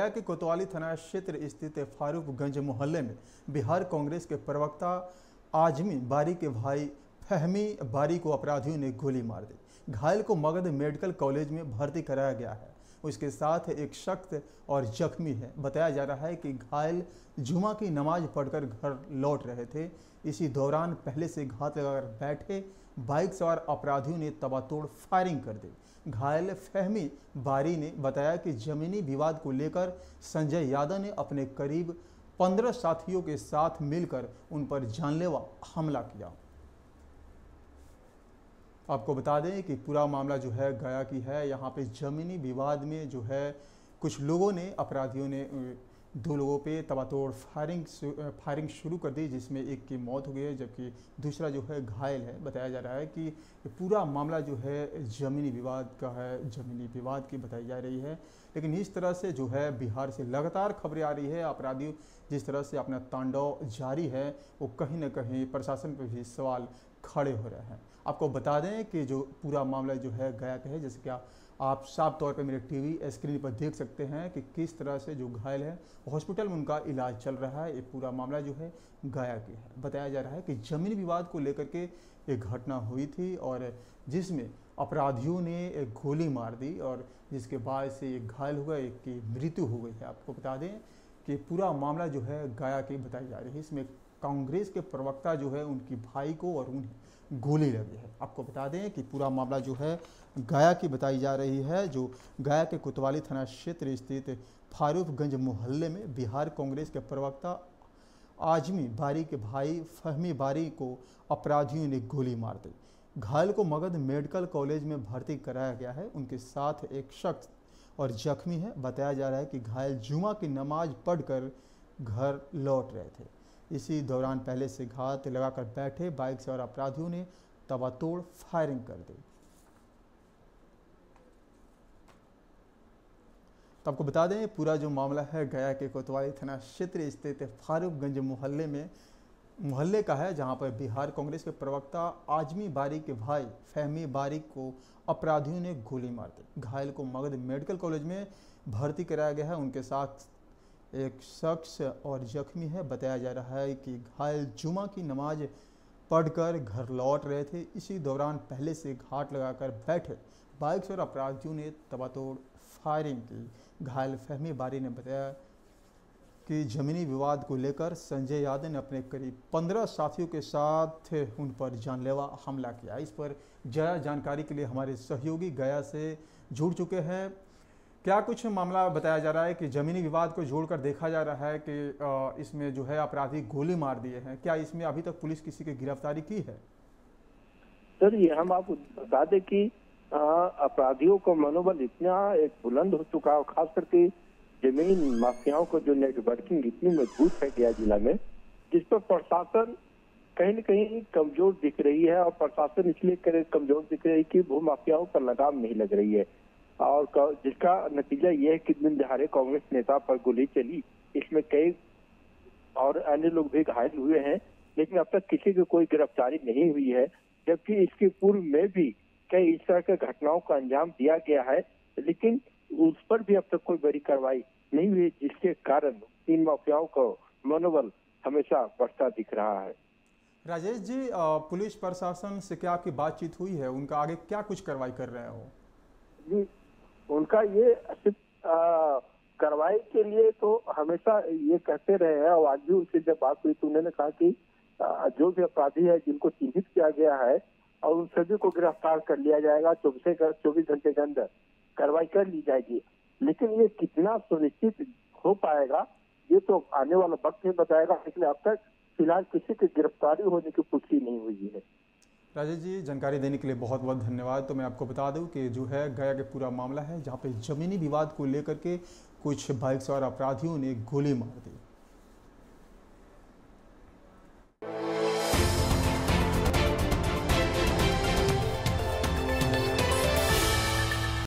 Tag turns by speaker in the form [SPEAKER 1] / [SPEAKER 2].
[SPEAKER 1] गया के कोतवाली थाना क्षेत्र स्थित फारूकगंज मोहल्ले में बिहार कांग्रेस के प्रवक्ता आजमी बारी के भाई फहमी बारी को अपराधियों ने गोली मार दी। घायल को मगध मेडिकल कॉलेज में भर्ती कराया गया है। उसके साथ एक शख्स और जख्मी है। बताया जा रहा है कि घायल जुमा की नमाज पढ़कर घर लौट रहे थे। इसी दौरान पहले से घात लगाकर बैठे बाइक सवार अपराधियों ने तबातोड़ फायरिंग कर दी। घायल फहमी बारी ने बताया कि जमीनी विवाद को लेकर संजय यादव ने अपने करीब 15 साथियों के साथ मिलकर उन पर जानलेवा हमला किया। आपको बता दें कि पूरा मामला जो है गया की है। यहाँ पे ज़मीनी विवाद में जो है कुछ लोगों ने अपराधियों ने 2 लोगों पे तबातोड़ फायरिंग शुरू कर दी, जिसमें एक की मौत हो गई है जबकि दूसरा जो है घायल है। बताया जा रहा है कि पूरा मामला जो है ज़मीनी विवाद का है, ज़मीनी विवाद की बताई जा रही है। लेकिन इस तरह से जो है बिहार से लगातार खबरें आ रही है। अपराधी जिस तरह से अपना तांडव जारी है वो कहीं ना कहीं प्रशासन पर भी सवाल खड़े हो रहे हैं। आपको बता दें कि जो पूरा मामला जो है गया का है, जैसे कि आप साफ तौर पे मेरे टीवी स्क्रीन पर देख सकते हैं कि किस तरह से जो घायल है हॉस्पिटल में उनका इलाज चल रहा है। ये पूरा मामला जो है गया की है। बताया जा रहा है कि जमीन विवाद को लेकर के एक घटना हुई थी और जिसमें अपराधियों ने एक गोली मार दी और जिसके बाद से एक घायल हुआ, एक की मृत्यु हो गई है। आपको बता दें कि पूरा मामला जो है गया की बताई जा रही है। इसमें कांग्रेस के प्रवक्ता जो है उनकी भाई को और उन्हें गोली लगी है। आपको बता दें कि पूरा मामला जो है गया की बताई जा रही है, जो गया के कोतवाली थाना क्षेत्र स्थित फारूकगंज मोहल्ले में बिहार कांग्रेस के प्रवक्ता आजमी बारी के भाई फहमी बारी को अपराधियों ने गोली मार दी। घायल को मगध मेडिकल कॉलेज में भर्ती कराया गया है। उनके साथ एक शख्स और जख्मी है। बताया जा रहा है कि घायल जुमा की नमाज पढ़कर घर लौट रहे थे। इसी दौरान पहले से घात लगाकर बैठे बाइक सवार अपराधियों ने तबातोड़ फायरिंग कर दी। तो आपको बता दें पूरा जो मामला है गया के कोतवाली थाना क्षेत्र स्थित फारूकगंज मोहल्ले का है, जहां पर बिहार कांग्रेस के प्रवक्ता आजमी बारी के भाई फहमी बारी को अपराधियों ने गोली मार दी। घायल को मगध मेडिकल कॉलेज में भर्ती कराया गया है। उनके साथ एक शख्स और जख्मी है। बताया जा रहा है कि घायल जुमा की नमाज पढ़कर घर लौट रहे थे। इसी दौरान पहले से घात लगाकर बैठे बाइक और अपराधियों ने तबातोड़ फायरिंग की। घायल फहमी बारी ने बताया कि जमीनी विवाद को लेकर संजय यादव ने अपने करीब 15 साथियों के साथ उन पर जानलेवा हमला किया। इस पर ज़्यादा जानकारी के लिए हमारे सहयोगी गया से जुड़ चुके हैं। क्या कुछ मामला बताया जा रहा है कि जमीनी विवाद को जोड़कर देखा जा रहा है कि इसमें जो है अपराधी गोली मार दिए हैं? क्या इसमें अभी तक पुलिस किसी की गिरफ्तारी की है?
[SPEAKER 2] सर, ये हम आपको बता दें कि अपराधियों का मनोबल इतना एक बुलंद हो चुका है, खास करके जमीन माफियाओं को जो नेटवर्किंग इतनी मजबूत है गया जिला में, जिस पर प्रशासन कहीं न कहीं कमजोर दिख रही है। और प्रशासन इसलिए कमजोर दिख रही है कि भू माफियाओं पर लगाम नहीं लग रही है और जिसका नतीजा ये है कि दिन दहाड़े कांग्रेस नेता पर गोली चली। इसमें कई और अन्य लोग भी घायल हुए हैं, लेकिन अब तक किसी की कोई गिरफ्तारी नहीं हुई है। जबकि इसके पूर्व में भी कई इस तरह के घटनाओं का अंजाम दिया गया है, लेकिन उस पर भी अब तक कोई बड़ी कार्रवाई नहीं हुई, जिसके कारण इन माफियाओं का मनोबल हमेशा बढ़ता दिख रहा है।
[SPEAKER 1] राजेश जी, पुलिस प्रशासन से क्या आपकी बातचीत हुई है? उनका आगे क्या कुछ कार्रवाई कर रहे हो?
[SPEAKER 2] जी, उनका ये सिर्फ कार्रवाई के लिए तो हमेशा ये कहते रहे हैं और आज भी उनसे जब बात हुई तो उन्होंने कहा कि जो भी अपराधी है जिनको चिन्हित किया गया है और उन सभी को गिरफ्तार कर लिया जाएगा। 24 घंटे के अंदर कार्रवाई कर ली जाएगी। लेकिन ये कितना सुनिश्चित हो पाएगा ये तो आने वाला वक्त ही बताएगा। लेकिन अब तक फिलहाल किसी की गिरफ्तारी होने की पुष्टि नहीं हुई है।
[SPEAKER 1] राजेश जी, जानकारी देने के लिए बहुत बहुत धन्यवाद। तो मैं आपको बता दूं कि जो है गया के पूरा मामला है, जहां पे ज़मीनी विवाद को लेकर के कुछ बाइक सवार अपराधियों ने गोली मार दी।